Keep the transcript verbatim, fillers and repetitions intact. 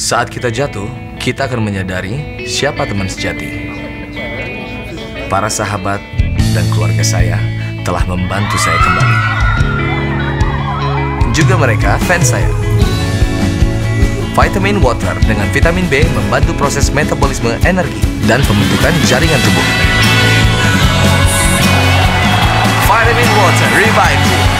Saat kita jatuh, kita akan menyadari siapa teman sejati. Para sahabat dan keluarga saya telah membantu saya kembali. Juga mereka fans saya. Vitamin Water dengan vitamin B membantu proses metabolisme energi dan pembentukan jaringan tubuh. Vitamin Water Revive You.